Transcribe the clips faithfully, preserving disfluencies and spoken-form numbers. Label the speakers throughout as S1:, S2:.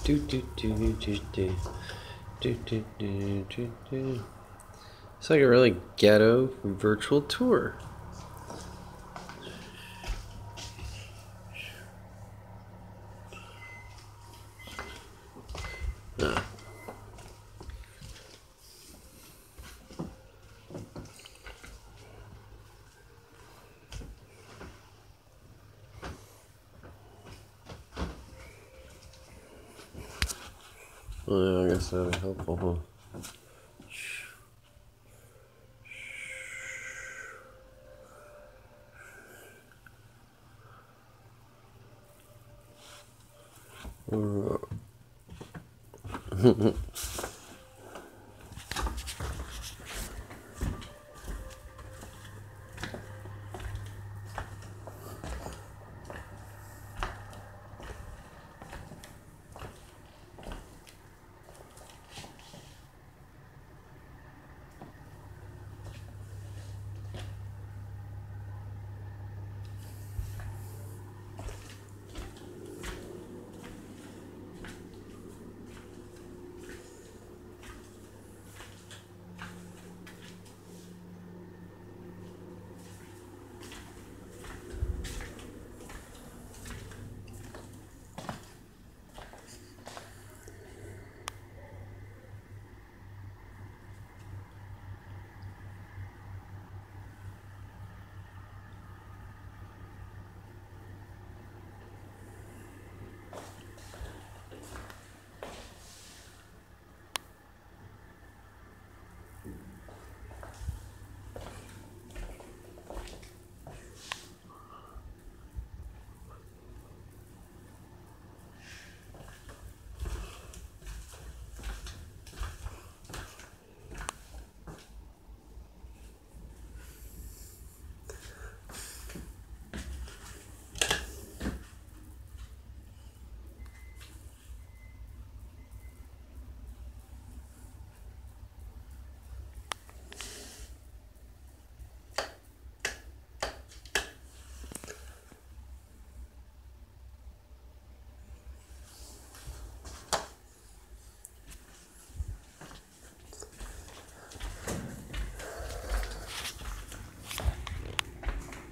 S1: Do do do do do do do do do do. It's like a really ghetto virtual tour. Ah. Well, yeah, I guess that'd be helpful, huh?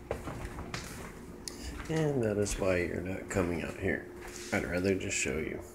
S1: And that is why you're not coming out here. I'd rather just show you.